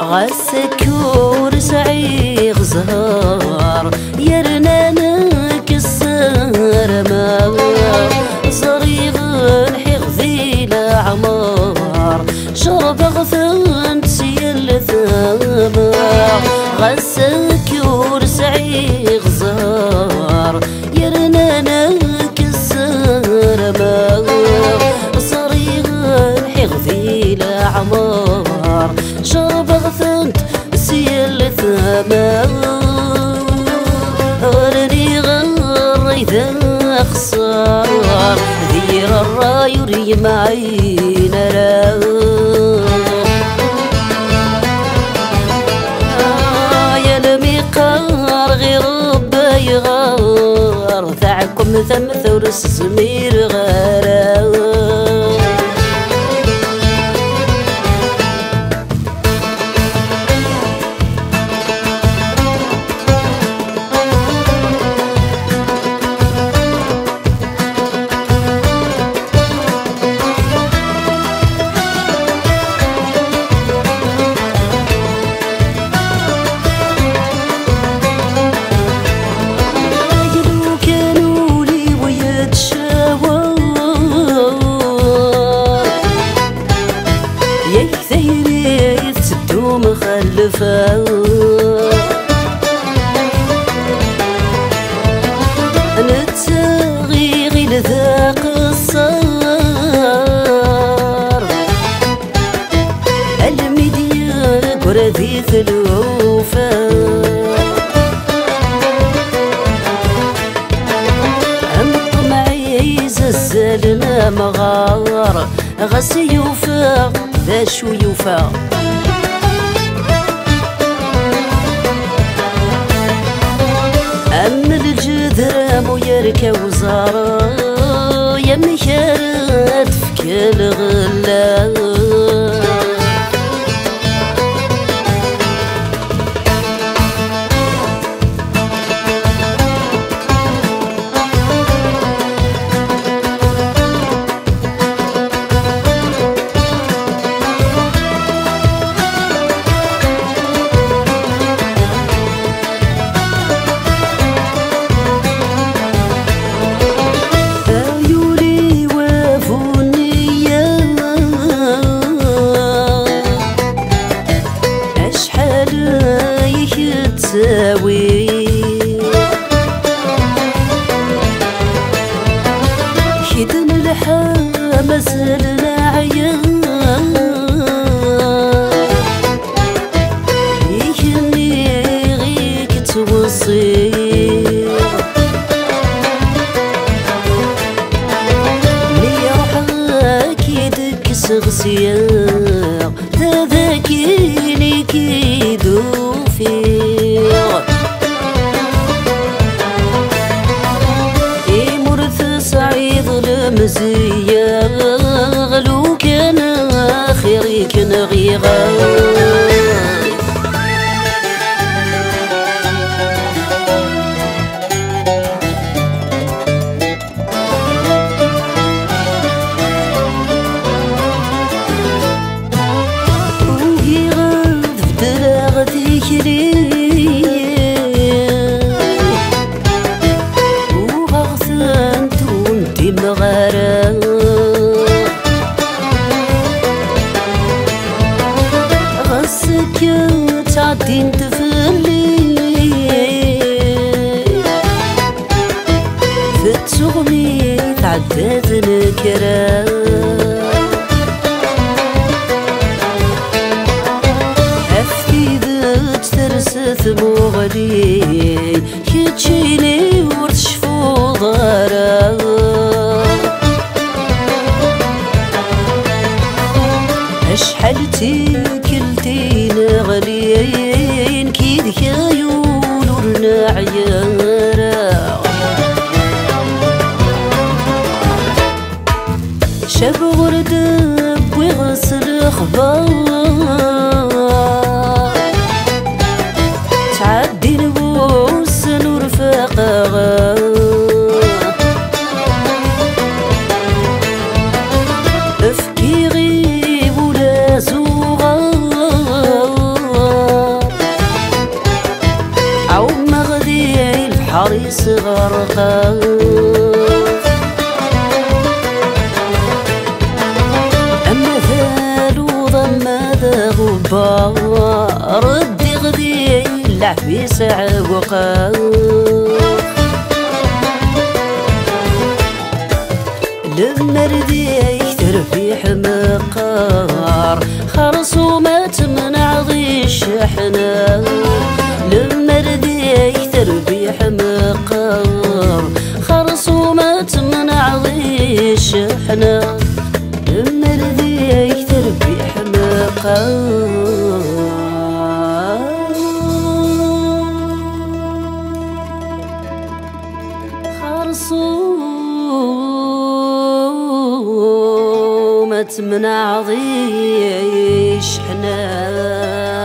غسكور سعي غزهار يرنا نكسر ما صريغ الحيغ ذي الأعمار شرب غثنت سيل ثمار غسكور سعي غزهار يرنا نكسر ما صريغ الحيغ ذي الأعمار شرب غثنت سيل ثمار غرني غري ذا خسار ذير الراي وري معين يا الميقار غير ربي يغار ذاعكم ثم ثور السمير غرا مخلفة نتغيغي لذاق الصار الميديا قردي ثلوفة الطمعي زلزلنا مغار غسي يوفى ذا شو يوفى أم الجذرام ويركا وزارة يا مكارات في كل غلا خدن الحام زلنا عيان يهني غيك توصي ليرحاك يدك سغسيا تذاكيني كيدو فيه مزيا غلو كان آخري كان غيغا وهي غاد بدلا غدي كري مغارة غسك تعدين تفلي في التغمي تعداد نكرا أفتي ذات ترسث مغلي كتشيلي ورتشفو ضارا شحالتي كلتين غليين كيد كايول ورنا عيارا شاب غرد ويغسل خبار تعدي نبوس ورفاقا افكي غيب ولا زوغا أما ثالو ضم ذا غبار ردي غدي اللعب ساعة لما رديك ترفيح مقار خرصومات من عضي الشحنة لما رديك ترفيح مقار خرصومات من عضي الشحنة لما رديك ترفيح مقار خرصومات من عضي الشحنة